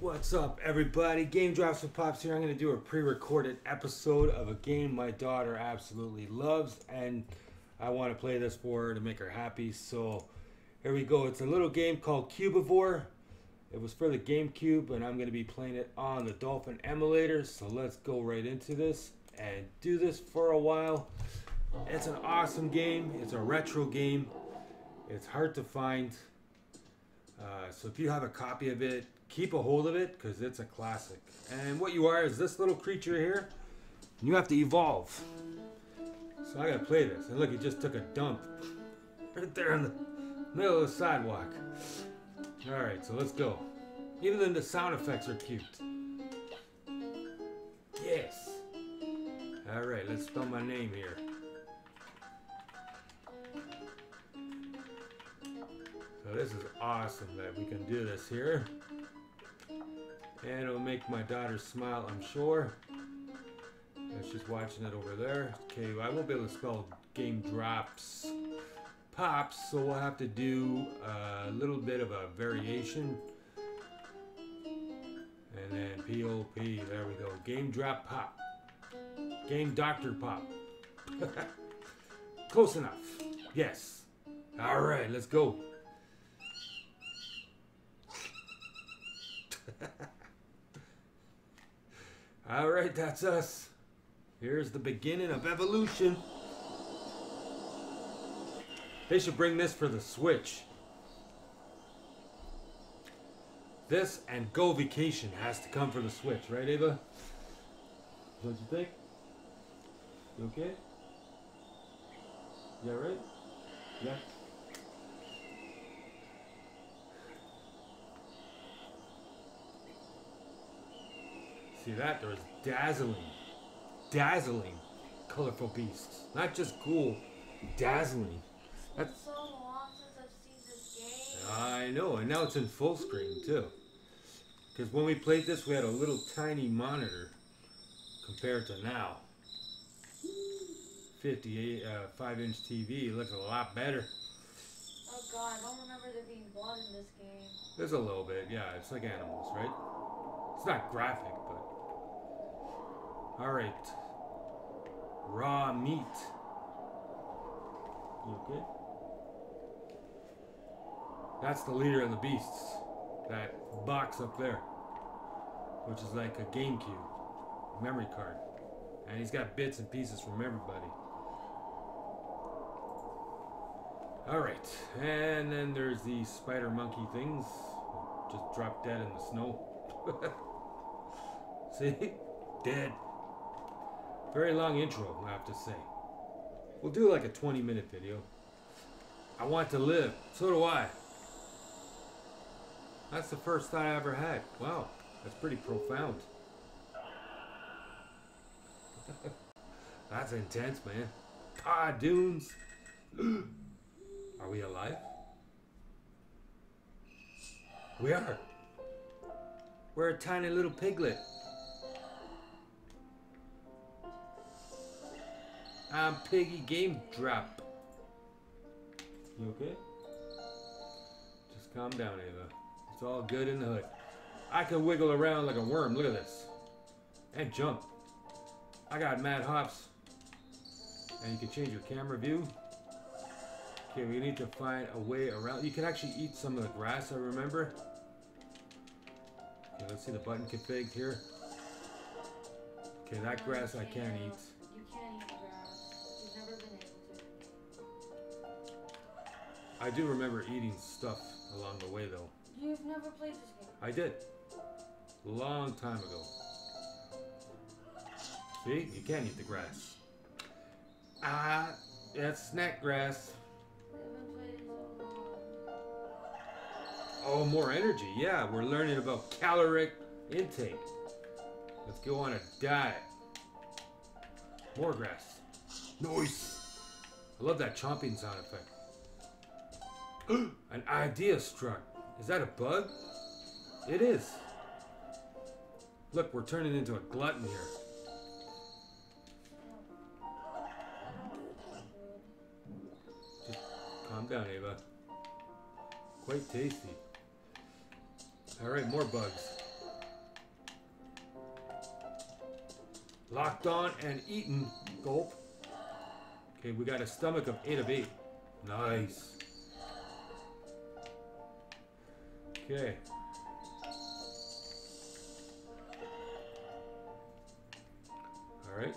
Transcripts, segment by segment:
What's up, everybody? Game Drops with Pops here. I'm going to do a pre-recorded episode of a game my daughter absolutely loves, and I want to play this for her to make her happy. So here we go. It's a little game called Cubivore. It was for the GameCube, and I'm going to be playing it on the Dolphin emulator. So let's go right into this and do this for a while. It's an awesome game. It's a retro game. It's hard to find. So if you have a copy of it, keep a hold of it because it's a classic. And what you are is this little creature here. And you have to evolve. So I gotta play this. And look, he just took a dump right there in the middle of the sidewalk. Alright, so let's go. Even the sound effects are cute. Yes. Alright, let's spell my name here. So this is awesome that we can do this here. And it'll make my daughter smile, I'm sure. And she's watching it over there. Okay, I won't be able to spell Game Drops Pops, so we'll have to do a little bit of a variation. And then P-O-P, there we go. Game Drop Pop. Game Dr. Pop. Close enough. Yes. Alright, let's go. Alright, that's us. Here's the beginning of evolution. They should bring this for the Switch. This and Go Vacation has to come for the Switch, right, Ava? Don't you think? You okay? Yeah, right? Yeah. See that? There's dazzling colorful beasts. Not just cool, dazzling. It's been so long since I've seen this game. I know, and now it's in full screen too. Because when we played this, we had a little tiny monitor compared to now. 58, 5-inch TV. It looks a lot better. Oh god, I don't remember there being blood in this game. There's a little bit, yeah. It's like animals, right? It's not graphic, but... Alright. Raw meat. You okay? That's the leader of the beasts. That box up there. Which is like a GameCube memory card. And he's got bits and pieces from everybody. Alright. And then there's the spider monkey things. Just dropped dead in the snow. See? Dead. Very long intro, I have to say. We'll do like a 20-minute video. I want to live. So do I. That's the first thought I ever had. Wow, that's pretty profound. That's intense, man. Ah, dunes. Are we alive? We are. We're a tiny little piglet. I'm Piggy Game Drop. You okay? Just calm down, Ava. It's all good in the hood. I can wiggle around like a worm. Look at this. And jump. I got mad hops. And you can change your camera view. Okay, we need to find a way around. You can actually eat some of the grass, I remember. Okay, let's see the button config here. Okay, that grass I can't eat. You can't eat grass. You've never been able to. I do remember eating stuff along the way, though. You've never played this game. I did. Long time ago. See? You can't eat the grass. Ah, that's snack grass. I haven't played in so long. Oh, more energy. Yeah, we're learning about caloric intake. Let's go on a diet. More grass. Nice. I love that chomping sound effect. An idea struck. Is that a bug? It is. Look, we're turning into a glutton here. Just calm down, Ava. Quite tasty. Alright, more bugs. Locked on and eaten. Gulp. Okay, we got a stomach of 8 of 8. Nice. Okay. Alright.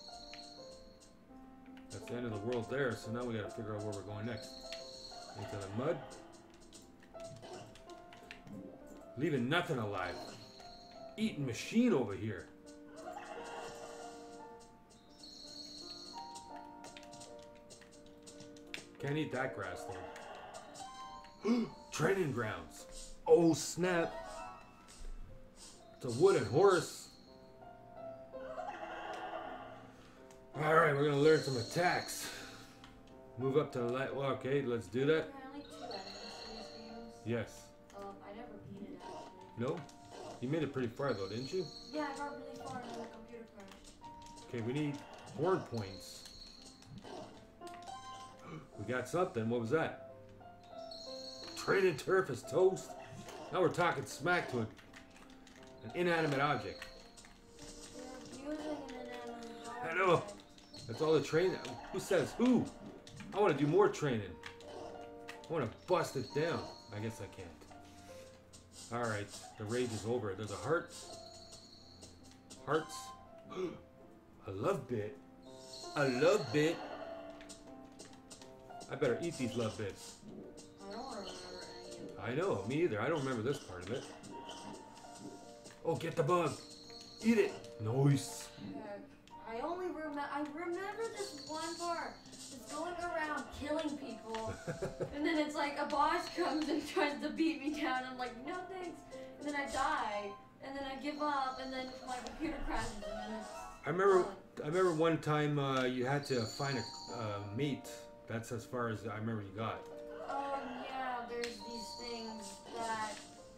That's the end of the world there, so now we gotta figure out where we're going next. Into the mud. Leaving nothing alive. Eating machine over here. Can't eat that grass though. Training grounds. Oh snap. It's a wooden horse. Alright, we're gonna learn some attacks. Move up to the light. Well, okay, let's do that. There are only 2 enemies in these games. Yes. I never beat it actually. No? You made it pretty far though, didn't you? Yeah, I got really far and the computer crashed. Okay, we need horn points. We got something. What was that? Training turf is toast. Now we're talking smack to an inanimate object. You're using an inanimate object. I know. That's all the training. Who says who? I want to do more training. I want to bust it down. I guess I can't. Alright, the rage is over. There's a heart. Hearts. A love bit. A love bit. I better eat these love bits. I don't remember any of them. I know, me either. I don't remember this part of it. Oh, get the bug. Eat it. Nice. I remember this one part. It's going around killing people. And then it's like a boss comes and tries to beat me down. I'm like, no thanks. And then I die. And then I give up. And then my computer crashes. And then it's I remember gone. one time you had to find a mate. That's as far as I remember you got. Oh yeah, there's these things that...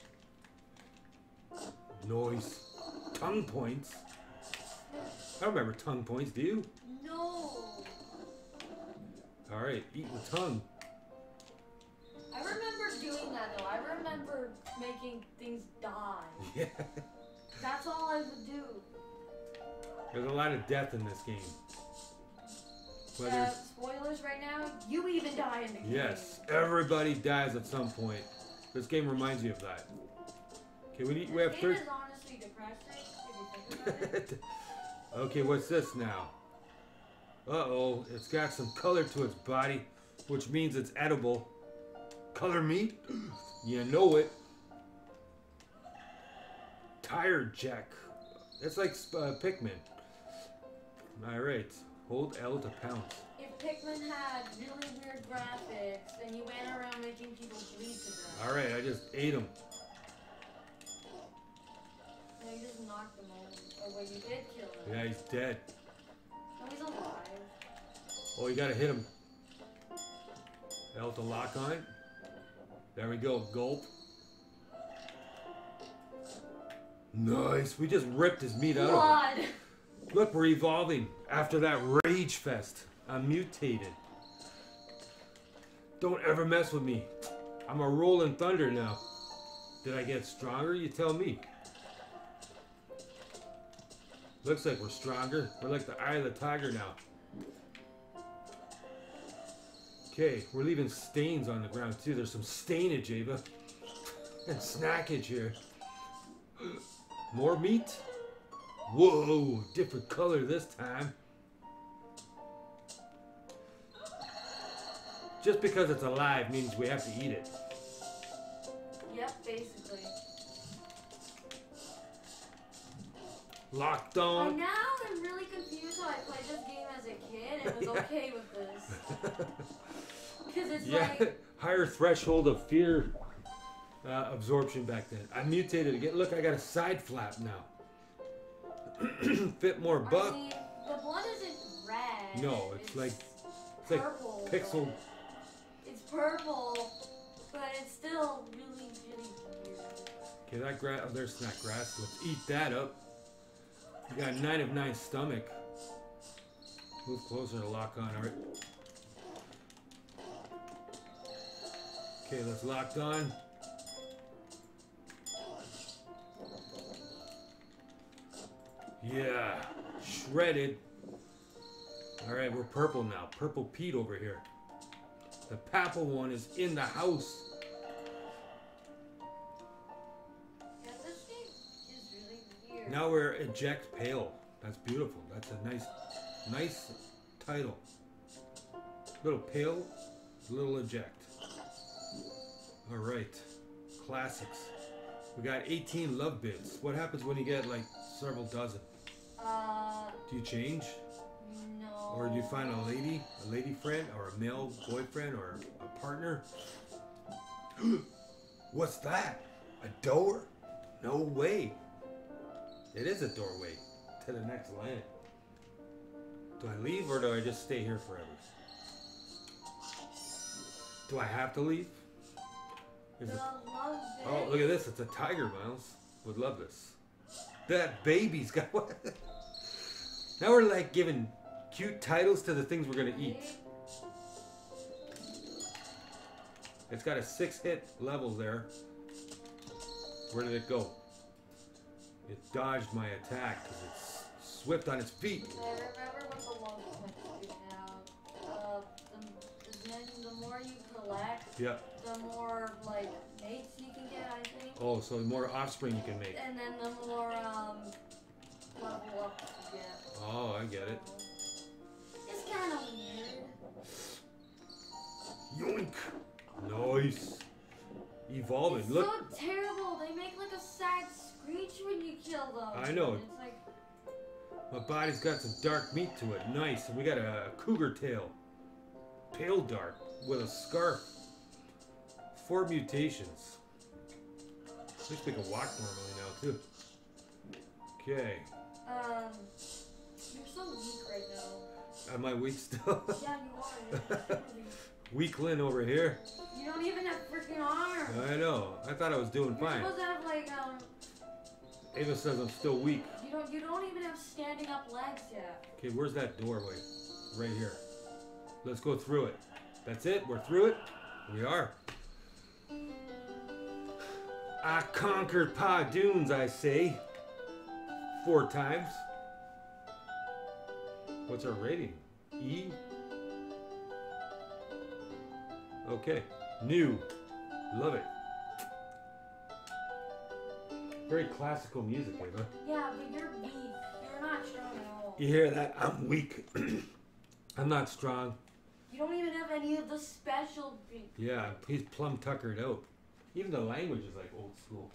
Noise. Tongue points. I don't remember tongue points, do you? No. Alright, eat the tongue. I remember doing that though. I remember making things die. Yeah. That's all I would do. There's a lot of death in this game. Whether it's, Spoilers right now, you even die in the game. yes, everybody dies at some point. This game reminds you of that. Okay, we have This game 30. is honestly depressing if you think about it. Okay, what's this now? Uh-oh, it's got some color to its body, which means it's edible. Color meat? You know it. Tire jack. It's like Pikmin. Alright, hold L to pounce. If Pikmin had really weird graphics and you went around making people bleed to death. Alright, I just ate him. No, you just knocked him over. Or well, you did kill him. Yeah, he's dead. No, he's alive. Oh, you gotta hit him. L to lock on. There we go, gulp. Nice, we just ripped his meat out of him. Blood! Look, we're evolving after that rage fest. I'm mutated. Don't ever mess with me. I'm a rolling thunder now. Did I get stronger? You tell me. Looks like we're stronger. We're like the eye of the tiger now. Okay, we're leaving stains on the ground too. There's some stainage, Ava. And snackage here. More meat? Whoa, different color this time. Just because it's alive means we have to eat it. Yep, basically. Locked Now on. I'm really confused how I played this game as a kid and was okay with this. Because it's Yeah, like... higher threshold of fear absorption back then. I mutated again. Look, I got a side flap now. Fit more I buff. mean, the blood isn't red. No, it's like purple. pixel. It's purple, but it's still really, really weird. Okay, that grass. Oh, there's snack grass. Let's eat that up. You got 9 of 9 stomach. Move closer to lock on. All right. Okay, let's lock on. Yeah. shredded. Alright, we're purple now. Purple Pete over here. The Papal one is in the house. Yeah, this game is really weird. Now we're Eject Pale. That's beautiful. That's a nice title. Little Pale, little Eject. Alright. Classics. We got 18 love bits. What happens when you get like several dozen? Do you change? No. Or do you find a lady friend, or a male boyfriend, or a partner? What's that? A door? No way. It is a doorway to the next land. Do I leave or do I just stay here forever? Do I have to leave? Is it... Oh, look at this. It's a tiger, Miles. Would love this. That baby's got what? Now we're like giving cute titles to the things we're going to eat. It's got a 6-hit level there. Where did it go? It dodged my attack because it's swift on its feet. I remember what the longest one you have. The more you collect, Yeah. the more like mates you can get, I think. Oh, so the more offspring you can make. And then the more level up you get. Oh, I get it. It's kind of weird. Yoink! Nice. Evolving. It's Look. so terrible. They make like a sad screech when you kill them. I know. It's like My body's got some dark meat to it. Nice. And we got a cougar tail. Pale dark with a scarf. 4 mutations. At least we can walk normally now too. Okay. you're so weak right now. Am I weak still? Yeah, you are. Weakling over here. You don't even have freaking armor. I know. I thought I was doing You're fine. supposed to have like Ava says I'm still weak. You don't even have standing up legs yet. Okay, where's that doorway? Right here. Let's go through it. That's it. We're through it. We are. I conquered Pa Dunes, I say. 4 times. What's our rating? E? Okay. New. Love it. Very classical music, Ava. Yeah, but you're weak. You're not strong at all. You hear that? I'm weak. I'm not strong. You don't even have any of the special beats. Yeah, he's plumb tuckered out. Even the language is like old school.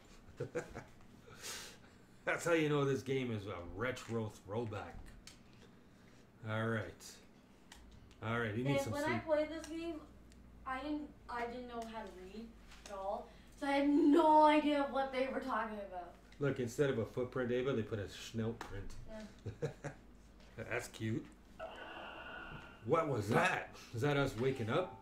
That's how you know this game is a retro throwback. Alright. Alright, you need And some when sleep. I played this game, I didn't know how to read at all. So I had no idea what they were talking about. Look, instead of a footprint, Ava, they put a schnout print. Yeah. That's cute. What was that? Is that us waking up?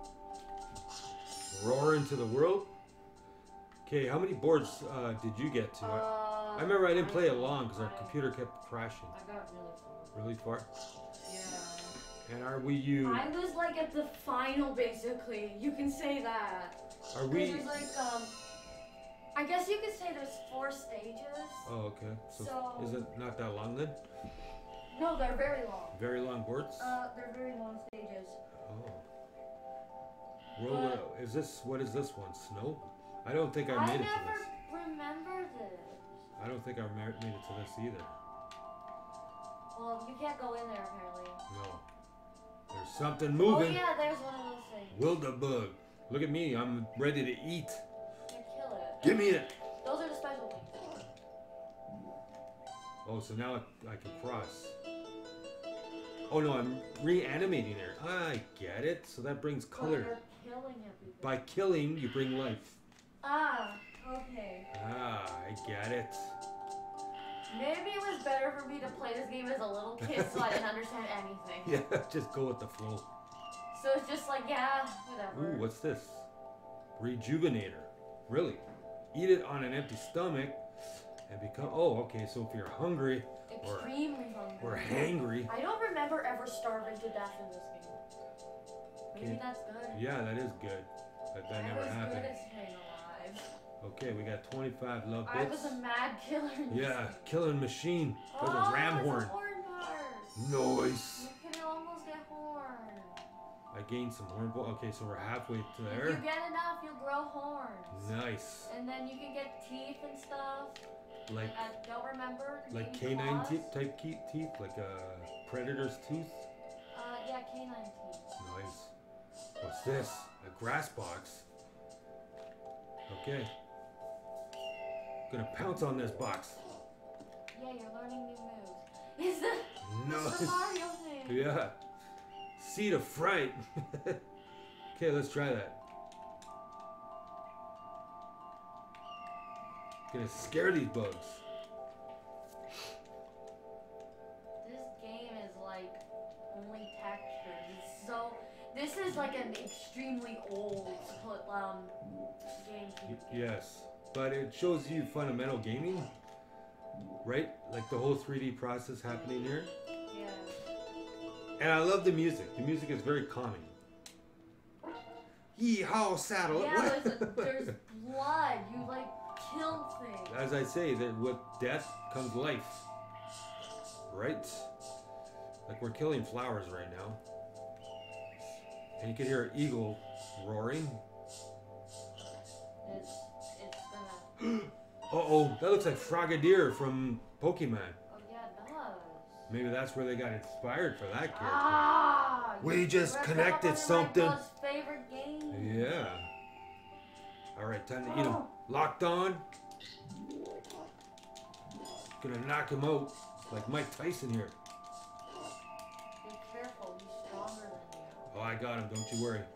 Roar into the world? Okay, how many boards did you get to? I remember I didn't play it long because our computer kept crashing. I got really far. Really far? Yeah. And are we you? I was like at the final, basically. You can say that. Are we? There's like I guess you could say there's 4 stages. Oh, okay. So So- is it not that long then? No, they're very long. Very long boards? They're very long stages. Oh. Roll it. Is this, what is this one? Snow? I don't think I I made it to never this. remember this. I don't think I made it to this either. Well, you can't go in there apparently. No. There's something Oh moving. yeah, there's one of those things. Wilderbug. Look at me. I'm ready to eat. You kill it. Give me it. Those are the special things. Oh, so now I can cross. Oh no, I'm reanimating her. I get it. So that brings Oh, color. you're killing everything. By killing, you bring life. Ah, okay. Ah, I get it. Maybe it was better for me to play this game as a little kid so I didn't understand anything. Yeah, just go with the flow. So it's just like, yeah, whatever. Ooh, what's this? Rejuvenator. Really? Eat it on an empty stomach and become... Oh, okay, so if you're hungry Extremely hungry. or hangry... I don't remember ever starving to death in this game. Maybe Okay. that's good. Yeah, that is good. But that never I was happened. good at staying alive. Okay, we got 25 love I bits. was a mad killer in this Yeah, game. killing machine. With Oh, a ram it's horn. a horn Nice. You can almost get horn. I gained some horn. Okay, so we're halfway to If there. you get enough, you'll grow horns. Nice. And then you can get teeth and stuff. Like I don't remember. like maybe canine claws. type teeth, like a predator's tooth. Yeah, canine teeth. Nice. What's this? A grass box. Okay. Gonna pounce on this box. Yeah, you're learning new moves. Is the Nice. Mario thing? Yeah. Seed of fright. Okay, let's try that. Gonna scare these bugs. This game is like only textures. It's so. This is like an extremely old game. Yes, but it shows you fundamental gaming, right? Like the whole 3D process happening here. Yeah. And I love the music. The music is very calming. Yeehaw, saddle. Yeah, there's blood. You like kill things. As I say, that with death comes life, right? Like we're killing flowers right now. And you can hear an eagle roaring. It's gonna. Uh-oh, that looks like Frogadier from Pokemon. Oh yeah, it does. Maybe that's where they got inspired for that character. Ah! We just We're connected one of something. my most favorite games. Yeah. Alright, time to eat him. Locked on. Gonna knock him out like Mike Tyson here. Be careful, he's stronger than you. Oh, I got him, don't you worry.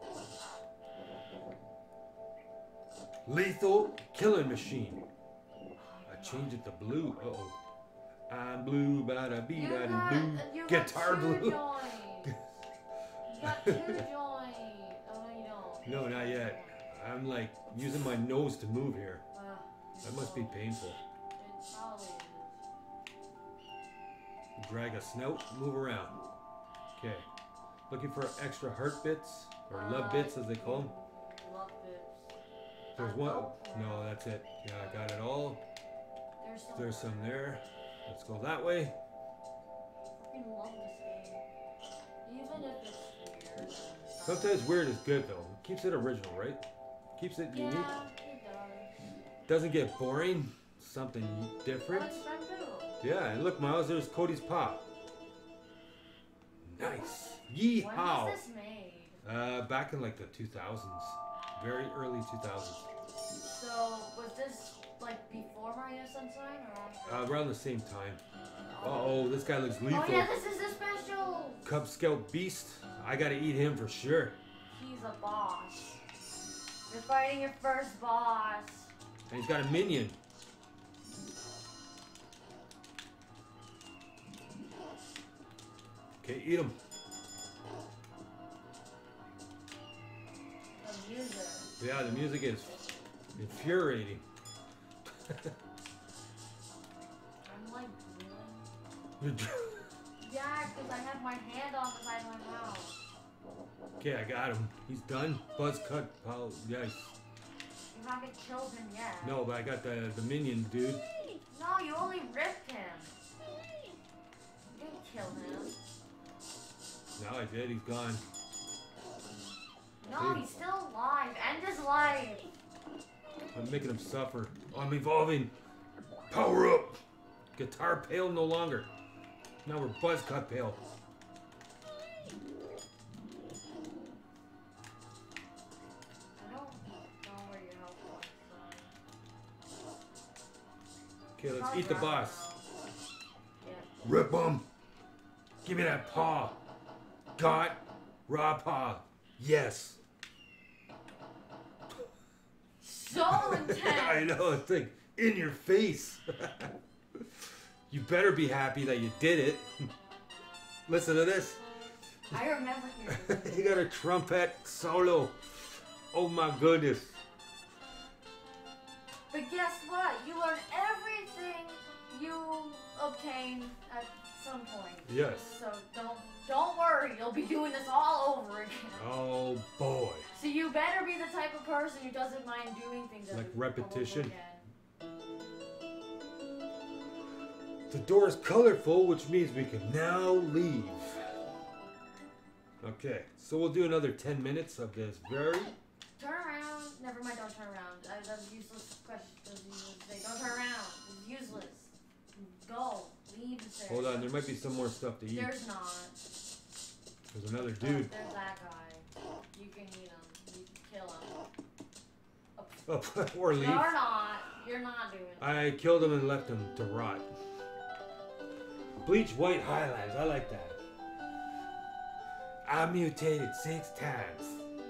Lethal killing machine. I changed it to blue. Uh-oh. I'm blue, bada bee, da blue. You Guitar got blue. two joints. You got two joints. Oh no, you don't. No, not yet. I'm like using my nose to move here. That must be painful. It probably is. Drag a snout, move around. Okay. Looking for extra heart bits, or love bits as they call them. Love bits. There's one. No, that's it. Yeah, I got it all. There's some there. Let's go that way. I freaking love this game. Even if it's weird. Sometimes weird is good though. Keeps it original, right? Keeps it Yeah, unique. it does. Doesn't get boring. Something different. Oh, it's bamboo. Yeah, and look, Miles, there's Cody's pop. Nice. Yeehaw. When was this made? Back in like the 2000s. Very early 2000s. So, was this like before Mario Sunshine or after? Around the same time. Uh-oh, this guy looks lethal. Oh yeah, this is a special. Cub Scout Beast. I gotta eat him for sure. He's a boss. You're fighting your first boss. And he's got a minion. Okay, eat him. The music. Yeah, the music is infuriating. I'm like really. You're Yeah, because I have my hand on the side of my mouth. Okay, I got him. He's done. Buzz cut. Oh, yes. You haven't killed him yet. No, but I got the minion, dude. No, you only ripped him. You didn't kill him. No, I did. He's gone. No, he's still alive. End his life. I'm making him suffer. Oh, I'm evolving. Power up. Guitar Pale no longer. Now we're Buzz Cut Pale. I don't know where your health was. Okay, let's eat the boss. Yeah. Rip him. Give me that paw. Got raw paw. Yes. So intense. I know, it's like in your face. You better be happy that you did it. Listen to this. I remember hearing this. You got a trumpet solo. Oh my goodness. But guess what? You learn everything you obtained at some point. Yes. So don't worry. You'll be doing this all over again. Oh boy. So you better be the type of person who doesn't mind doing things Like all over repetition? again. The door is colorful, which means we can now leave. Okay, so we'll do another 10 minutes of this very... Turn around. Never mind, don't turn around. That was a useless question. That was a useless thing. Don't turn around. It's useless. Go. Leave the stairs. Hold on, there might be some more stuff to eat. There's not. There's another Oh, dude. there's that guy. You can eat him. You can kill him. Or leave. You're not. You're not doing it. I killed him and left him to rot. Bleach white highlights. I like that. I mutated 6 times.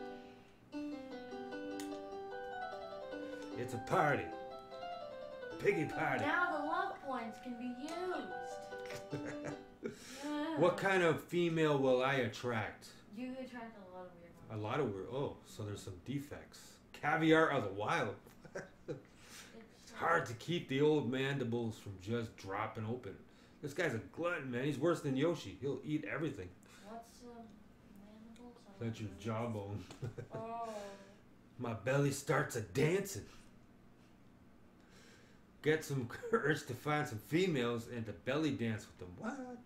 It's a party. Piggy party. Now the love points can be used. Yeah. What kind of female will I attract? You attract a lot of weird ones. A lot of weird. Oh, so there's some defects. Caviar of the wild. It's hard to keep the old mandibles from just dropping open. This guy's a glutton, man. He's worse than Yoshi. He'll eat everything. What's mandibles? That's your jawbone. Oh. My belly starts a dancing. Get some courage to find some females and to belly dance with them. What?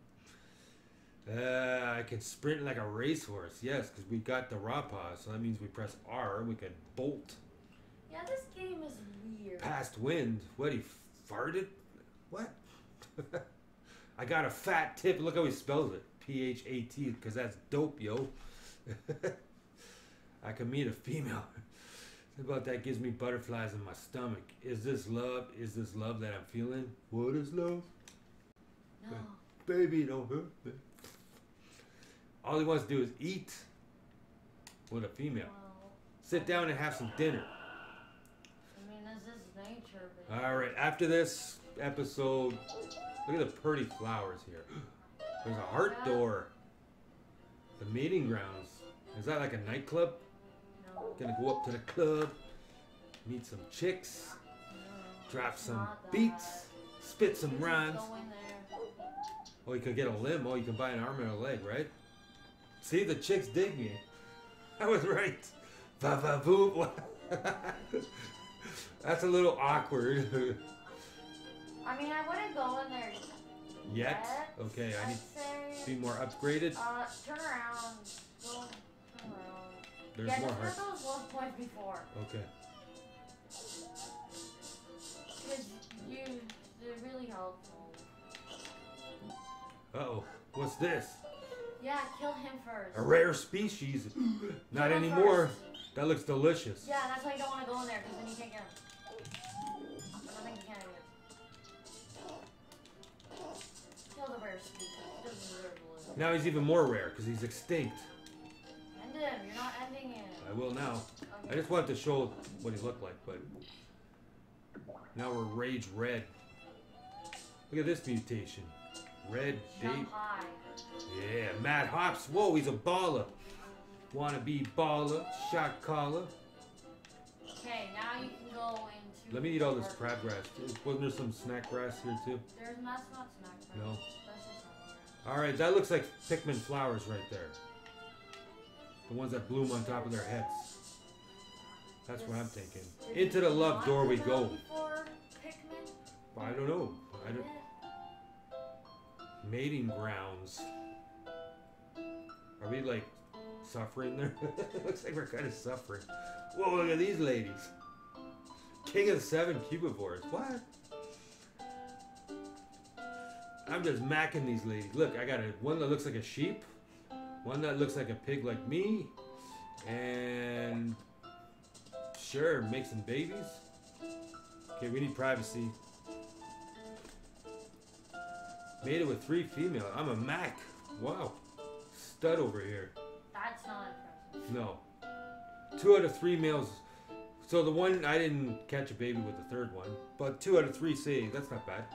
I can sprint like a racehorse. Yes, because we got the raw paw, so that means we press R and we can bolt. Yeah, this game is weird. Past wind. What, he farted? What? I got a fat tip. Look how he spells it. P-H-A-T, because that's dope, yo. I can meet a female. Something about that gives me butterflies in my stomach. Is this love? Is this love that I'm feeling? What is love? No. Baby, don't hurt me. All he wants to do is eat with a female. Well, Sit down and have some dinner. I mean, this is nature, but... Alright, after this episode, look at the pretty flowers here. There's a heart door. The meeting grounds. Is that like a nightclub? No. Gonna go up to the club, meet some chicks, No. drop It's some not that. beats, spit some Just rhymes. Go in there. Oh, you can get a limb. Oh, you can buy an arm and a leg, right? See, the chicks dig me. I was right. Va va voop. That's a little awkward. I mean, I wouldn't go in there Yet? Okay, I I'd need say, to be more upgraded. turn around. Go, turn around. There's Yeah, more just hearts. get those love points before. Okay. Because they're really helpful. Uh-oh. What's this? Yeah, kill him first. A rare species. Not Kill him anymore. first. That looks delicious. Yeah, that's why you don't want to go in there, because then you can't get him. I don't think you can either. Kill the rare species. He doesn't deserve to live. Now he's even more rare because he's extinct. End him. You're not ending him. I will now. I Okay. just wanted to show what he looked like, but now we're rage red. Look at this mutation. Red date. Jump high. Yeah, Matt Hops. Whoa, he's a baller. Wanna be baller, shot caller. Okay, now you can go into... Let me eat all this work. crabgrass. Wasn't there some snack grass here too? That's not snack bread. No. That's just somewhere. Alright, that looks like Pikmin flowers right there. The ones that bloom on top of their heads. That's what I'm thinking. Did Into the you love want door to we know go. before Pikmin? I don't know. I don't. Yeah. Mating grounds. Are we like suffering there? Looks like we're kind of suffering. Whoa, look at these ladies. King of the 7 cubivores. What? I'm just macking these ladies. Look, I got one that looks like a sheep, one that looks like a pig like me, and sure, make some babies. Okay, we need privacy. Made it with 3 female. I'm a Mac. Wow. Stud over here. That's not impressive. No. 2 out of 3 males. So the one, I didn't catch a baby with the 3rd one. But 2 out of 3 say, that's not bad.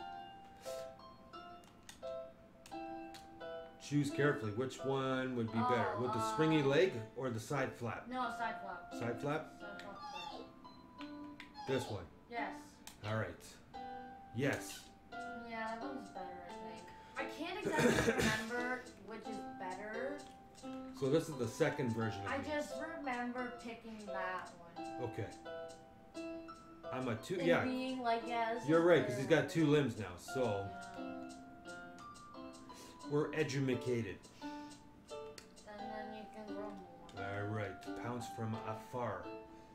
Choose carefully. Which one would be better? With the springy leg or the side flap? No, side flap. Side flap? Side flap first. This one. Yes. Alright. Yes. Yeah, that one's better, I think. I can't exactly remember which is better. So this is the 2nd version of I me. just remember picking that one. Okay. I'm a two. And Yeah, being like, yeah, this you're is right because fair. he's got 2 limbs now. So Yeah. we're edumacated. And then you can grow more. All right, pounce from afar.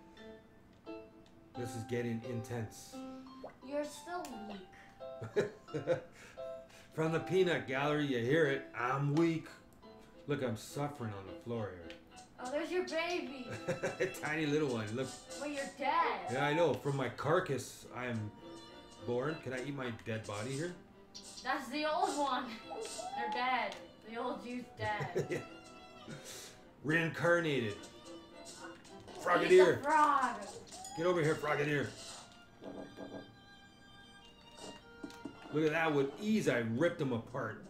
This is getting intense. You're still weak. From the peanut gallery, you hear it. I'm weak. Look, I'm suffering on the floor here. Oh, there's your baby. Tiny little one. Look. Well, you're dead. Yeah, I know. From my carcass, I am born. Can I eat my dead body here? That's the old one. They're dead. The old you's dead. Reincarnated. He's a Frogadier. frog. Get over here, Frogadier. Look at that. With ease, I ripped them apart.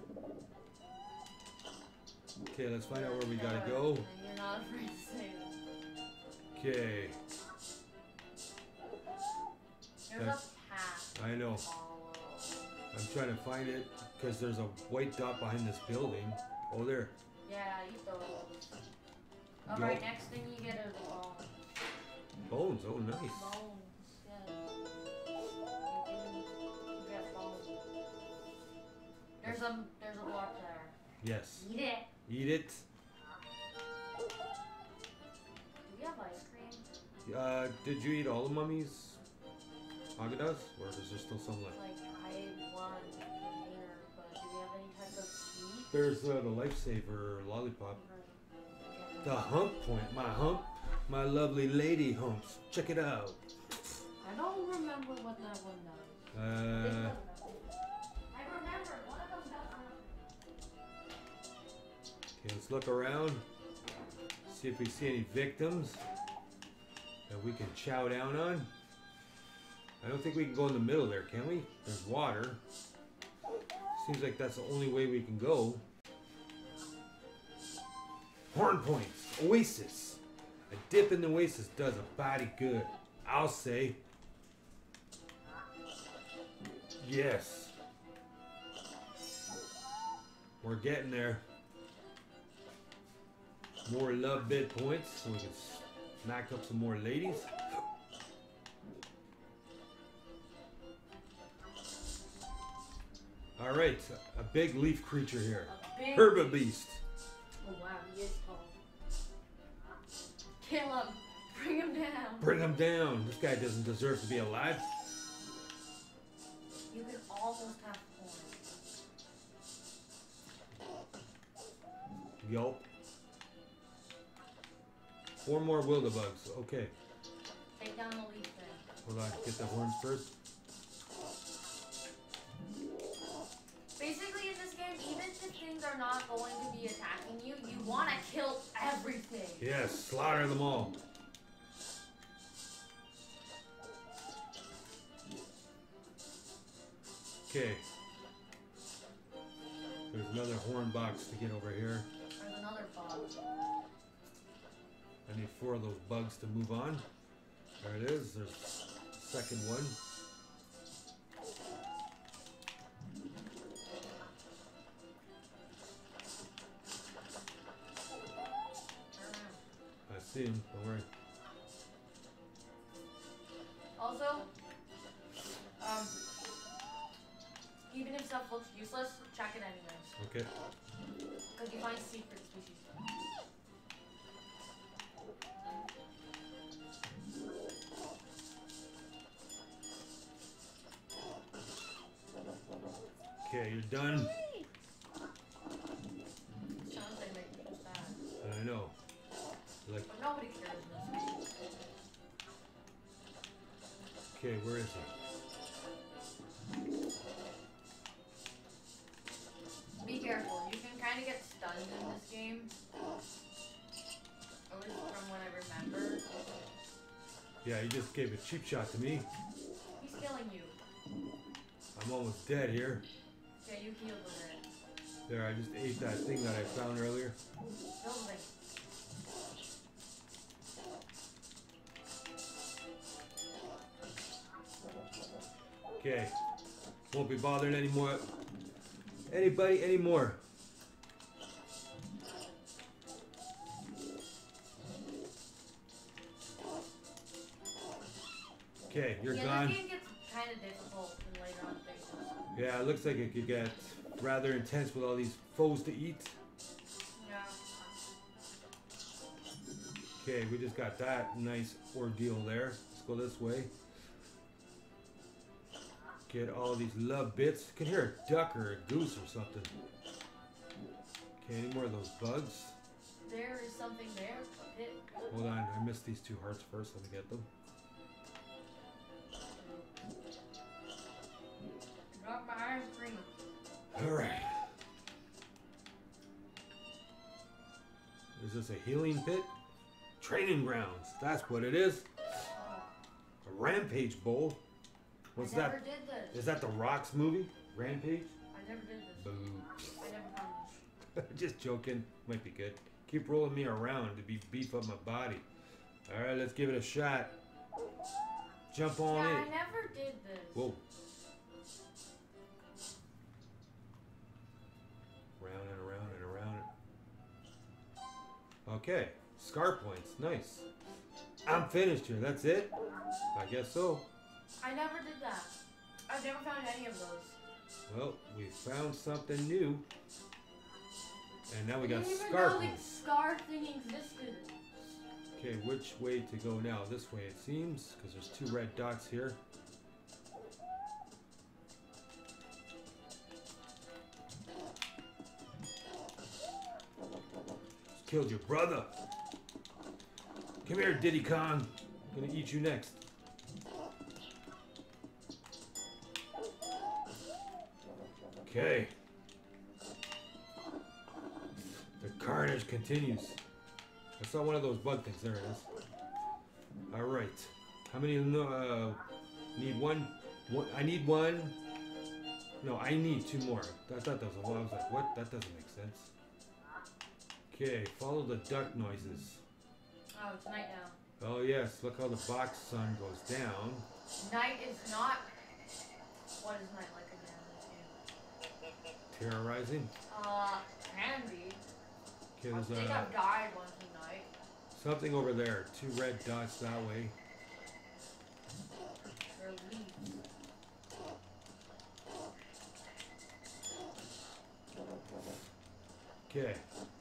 Okay, let's find out where we gotta go. You're not afraid to say it. Okay. There's That's- a path. I know. to follow. I'm trying to find it because there's a white dot behind this building. Oh, there. Yeah, eat those. Yup. Alright, next thing you get is Bones. Oh, nice. bones. Yeah. You get bones. There's a block there. Yes. Eat it. Eat it. Do we have ice cream? Did you eat all the mummies? Haagen-Dazs? Or is there still some left? Like, I ate one container, but do we have any type of sweet? There's the lifesaver lollipop. The hump point. My lovely lady humps. Check it out. I don't remember what that one does. I remember one of them does. Okay, let's look around. See if we see any victims that we can chow down on. I don't think we can go in the middle there, can we? There's water. Seems like that's the only way we can go. Horn points. Oasis. A dip in the oasis does a body good. I'll say. Yes. We're getting there. More love bid points so we can smack up some more ladies. All right, a big leaf creature here. A big Herbabeast. Oh wow, he is tall. Kill him. Bring him down. Bring him down. This guy doesn't deserve to be alive. You can almost have corn. Yelp. 4 more wildebugs. Okay. Take down the leaf thing. Hold on. Get the horns first. Basically, in this game, even if things are not going to be attacking you, you want to kill everything. Yes, slaughter them all. Okay. There's another horn box to get over here. There's another bug. I need 4 of those bugs to move on. There it is. There's the second one. I see him. Don't worry. Also, even if stuff looks useless, check it anyways. Okay. Because you find secret species. Okay, you're done. Sounds like make me so sad. I know. Like, But nobody cares in this game. okay, where is he? Be careful. You can kind of get stunned in this game. At least from what I remember. Yeah, he just gave a cheap shot to me. He's killing you. I'm almost dead here. Yeah, you healed a bit. There, I just ate that thing that I found earlier. Building. Okay. Won't be bothering anybody anymore. Okay, you're yeah, gone. this game gets kind of difficult in later on stages. Yeah, it looks like it could get rather intense with all these foes to eat. Yeah. Okay, we just got that nice ordeal there. Let's go this way. Get all these love bits. You can hear a duck or a goose or something. Okay, any more of those bugs? There is something there. A pit. Hold on, I missed these 2 hearts first. Let me get them. Drop my ice cream. Alright. Is this a healing pit? Training grounds. That's what it is. Oh, A rampage bowl. What's I that? never did this. Is that the Rocks movie? Rampage? I never did this. Boo. I never found this. Just joking. Might be good. Keep rolling me around to beef up my body. Alright, let's give it a shot. Jump on Yeah, it. I never did this. Whoa. Round and around and around. Okay. Scar points. Nice. I'm finished here. That's it? I guess so. I never did that. I've never found any of those. Well, we found something new. And now we got I didn't even scar know the points. scar thing existed. Okay, which way to go now? This way it seems, because there's 2 red dots here. Killed your brother. Come here, Diddy Kong. I'm gonna eat you next. Okay. The carnage continues. I saw one of those bug things. There it is. All right. How many? Need one. I need one. No, I need 2 more. I thought that was a lot. I was like, what? That doesn't make sense. Okay, follow the duck noises. Oh, it's night now. Oh yes, look how the box sun goes down. Night is not. What is night like again in this game? Terrorizing. Can be. Okay, I there's think I've died once a night. something over there. 2 red dots that way. They're leaves. Okay.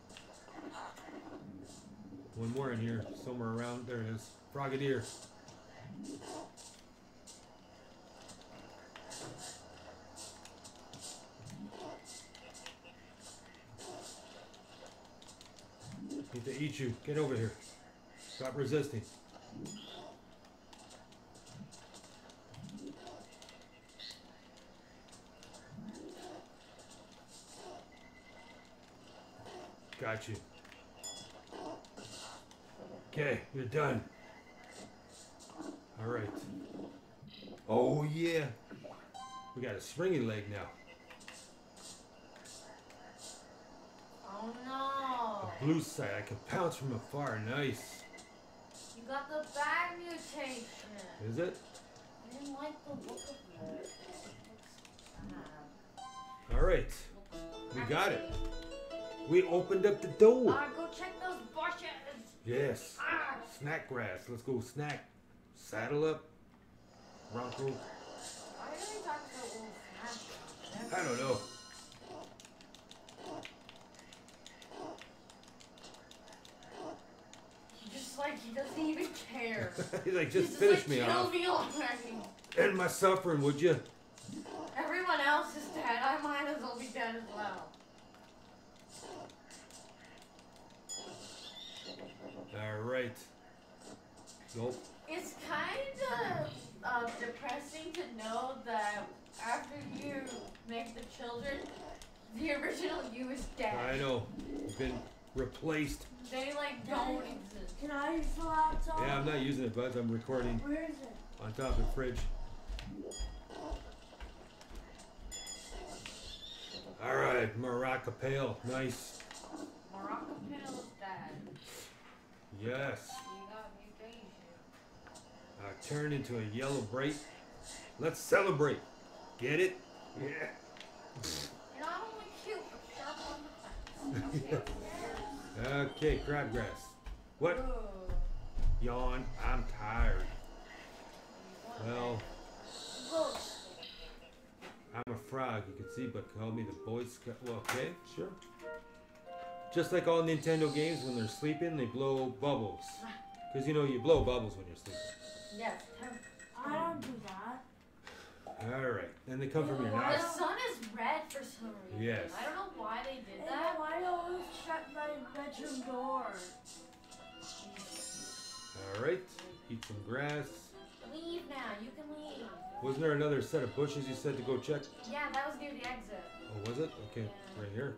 One more in here, somewhere around. There it is. Frogadier. Need to eat you. Get over here. Stop resisting. Got you. Okay, you're done. All right. Oh yeah. We got a springy leg now. Oh no. A blue sight. I can pounce from afar. Nice. You got the bad mutation. Is it? I didn't like the look of it. It looks sad. All right. We got it. We opened up the door. Go check those bushes. Yes. Ah. Snack grass. Let's go snack. Saddle up. Bronco. Why are they talking so old fashioned? I don't know. He doesn't even care. He's like, just He's finish like, me kill off. me already. End my suffering, would you? Everyone else is dead. I might as well be dead as well. All right. Nope. It's kind of depressing to know that after you make the children, the original you is dead. I know. You've been replaced. They like don't exist. Can I use the laptop? Yeah, I'm not using it, Buzz. I'm recording Where is it? on top of the fridge. All right, Maraca Pale. Nice. Morocco Pale is dead. Yes. You got mutation. Turn into a yellow bright. Let's celebrate. Get it? Yeah. You're not only cute, but sharp on the fence. Okay, crabgrass. What? Ugh. Yawn. I'm tired. What Well, Look. I'm a frog, you can see, but call me the Boy Scout. Well, okay, sure. Just like all Nintendo games, when they're sleeping, they blow bubbles. Because you know you blow bubbles when you're sleeping. Yes. I don't do that. Alright, then they come from your The nostrils. sun is red for some reason. Yes. I don't know why they did And that. why do I always shut my bedroom door? Alright, eat some grass. Leave now. You can leave. Wasn't there another set of bushes you said to go check? Yeah, that was near the exit. Oh, was it? Okay, right here.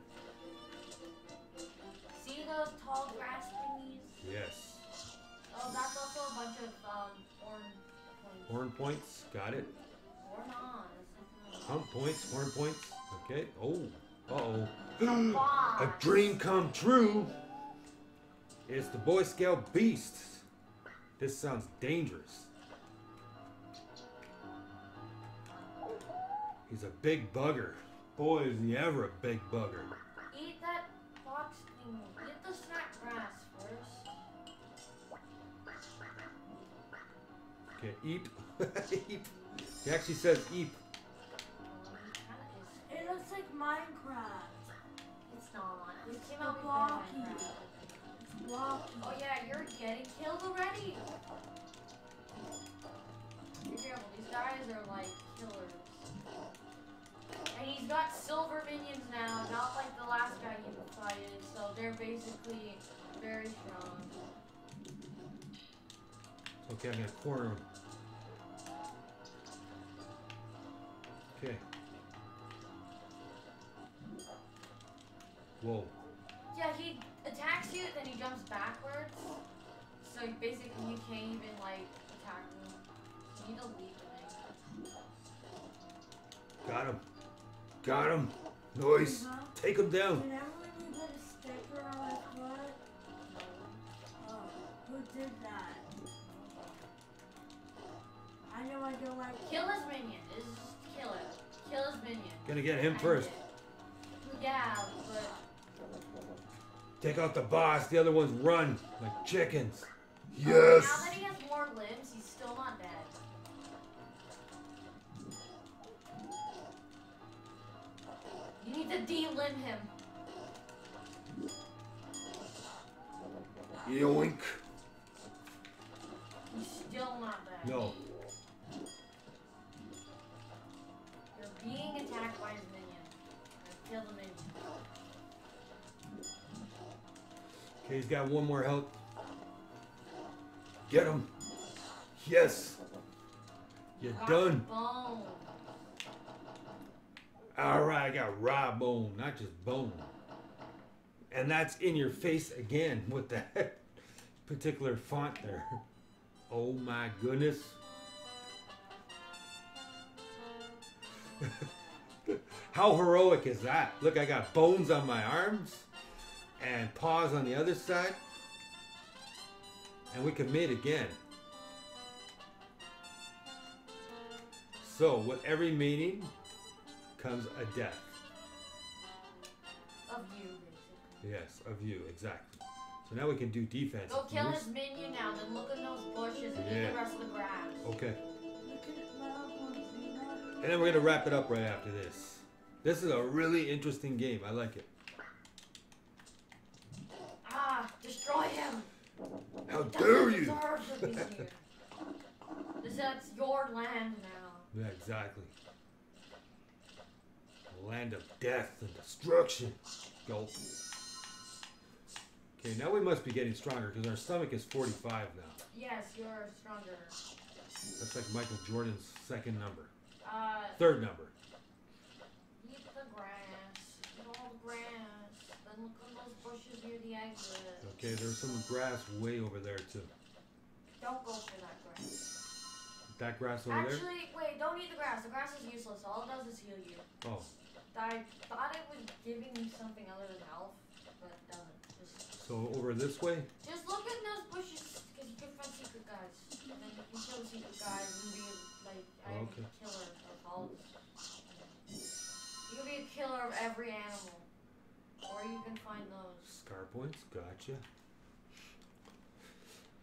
See those tall grass thingies? Yes. Oh, that's also a bunch of horn points. Horn points, got it. Horn on. It's something Hump points, horn points. Okay. Oh, uh-oh. else. A dream come true. It's the Boy Scout Beast. This sounds dangerous. He's a big bugger. Boy, is he ever a big bugger. Eat that box thing. Eat the snack grass first. Okay, eat. Eat. He actually says eat. It looks like Minecraft. It's not. It It's came the out before blocky. Minecraft. It's blocky. Oh yeah, you're getting killed already. Be careful. These guys are like killers. And he's got silver minions now, not like the last guy he fighted. So they're basically very strong. Okay, I'm gonna corner him. Okay. Whoa. Yeah, he attacks you, then he jumps backwards. So basically, you can't even like attack him. You need to leave him. Got him. Got him. Nice. Uh-huh. Take him down. Remember when you put a sticker on my foot? Oh, who did that? I know I don't like Kill his minion. This is just kill it. Kill his minion. Gonna get him End first. it. Yeah, but Take out the boss. The other ones run like chickens. now Yes. that he has more limbs, he's still not dead. You need to de-limb him. Yoink. He's still not dead. No. You're being attacked by his minion. Kill the minion. Okay, he's got one more health. Get him. Yes. You're Got done. Bone. Alright, I got raw bone, not just bone. And that's in your face again with that particular font there. Oh my goodness. How heroic is that? Look, I got bones on my arms and paws on the other side. And we can mate again. So, with every mating comes a death. Of you, basically. Yes, of you, exactly. So now we can do defense. Go kill Use- his minion now, then look in those bushes and eat Yeah. the rest of the grass. Okay. Look at my other one, see that? And then we're going to wrap it up right after this. This is a really interesting game. I like it. Ah, destroy him! How He dare doesn't you! deserve to be here. That's your land now. Yeah, exactly. The land of death and destruction. Go. Okay, now we must be getting stronger because our stomach is 45 now. Yes, you're stronger. That's like Michael Jordan's second number. Third Third number. eat the grass. Eat all the grass. Then look on those bushes near the exit. Okay, there's some grass way over there too. Don't go for that grass. That grass over there? Actually, wait, don't eat the grass. The grass is useless. All it does is heal you. Oh, I thought it was giving you something other than health, but it doesn't. so over this way? Just look in those bushes, because you can find secret guys. And then you can kill the secret guys and be like, I am Okay. a killer of all of this. You can be a killer of every animal. Or you can find those. Scar points, gotcha.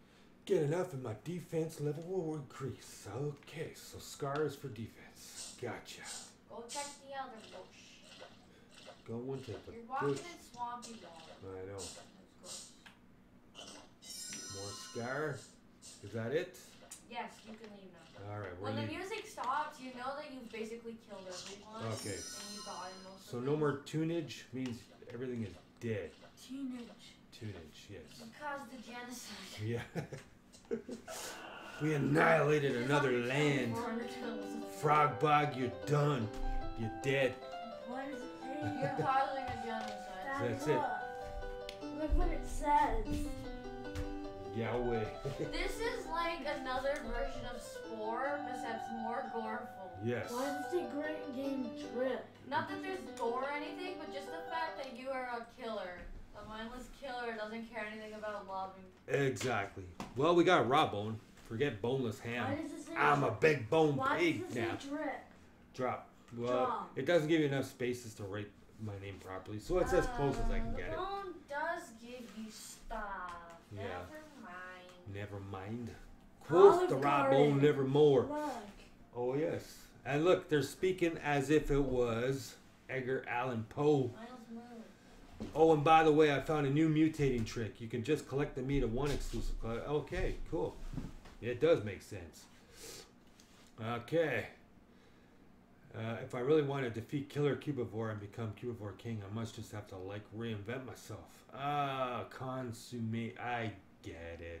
get enough and my defense level will increase. Okay, so scars for defense. Gotcha. Go check the other bush. Go into the You're walking bush. in swampy water. I know. That's gross. More scar. Is that it? Yes, you can leave now. All right. When We're the leaving. music stops, you know that you've basically killed everyone. Okay. And you got in most So of no them. more tunage means everything is dead. Teenage. Tunage, yes. You caused the genocide. Yeah. We annihilated another land. Frog bog, you're done. You're dead. What is it saying? You're causing a genocide. That's it. Look what it says. Yahweh. This is like another version of Spore, except more goreful. Yes. Why is the Great Game Trip? Not that there's gore or anything, but just the fact that you are a killer. A mindless killer doesn't care anything about loving. Exactly. Well, we got raw bone. Forget boneless Why ham. does it say I'm a big bone Why pig does it say now. drip? Drop. Well, Drop. it doesn't give you enough spaces to write my name properly, so it's as close as I can The get it. phone does give you stuff. Yeah. Never mind. Never mind. Quoth Olive the raw Garden. bone nevermore. Look. Oh yes. And look, they're speaking as if it was Edgar Allan Poe. Miles move. Oh, and by the way, I found a new mutating trick. You can just collect the meat of one exclusive color. Okay, cool. It does make sense. Okay. If I really want to defeat Killer Cubivore and become Cubivore King, I must just have to, like, reinvent myself. Ah, consummate. I get it.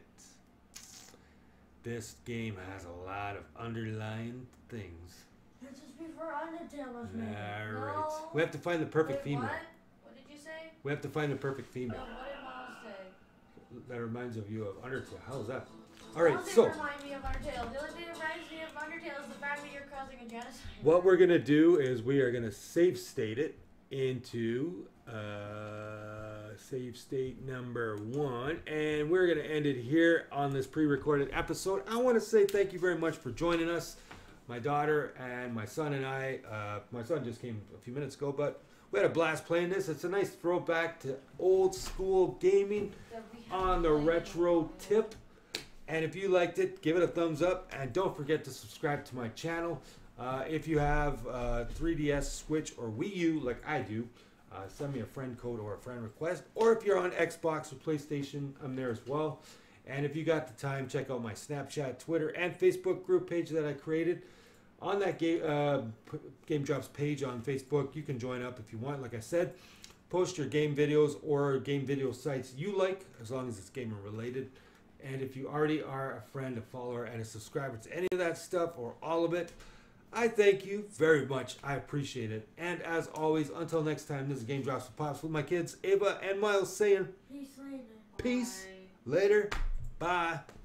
This game has a lot of underlying things. This is before Undertale was made. Alright. No. We have to find the perfect Wait, female. What? What did you say? We have to find the perfect No, female. what did Miles say? That reminds of you of Undertale. How's that? How Alright, does it so remind me of Undertale? The only thing that reminds me of Undertale is the fact that you're causing a genocide. what we're going to do is we are going to save state it into save state number 1, and we're going to end it here on this pre-recorded episode. I want to say thank you very much for joining us. My daughter and my son and I, my son just came a few minutes ago, but we had a blast playing this. It's a nice throwback to old school gaming That we have on the played retro before. tip. And if you liked it, give it a thumbs up, and don't forget to subscribe to my channel. If you have 3DS, Switch, or Wii U like I do, send me a friend code or a friend request. Or if you're on Xbox or PlayStation, I'm there as well. And if you got the time, check out my Snapchat, Twitter, and Facebook group page that I created. On that Game Drops page on Facebook, you can join up if you want. Like I said, post your game videos or game video sites you like, as long as it's gamer related. And if you already are a friend, a follower, and a subscriber to any of that stuff or all of it, I thank you very much. I appreciate it. And as always, until next time, this is Game Drops with Pops with my kids, Ava and Miles, saying Peace later. peace. Bye. Later. Bye.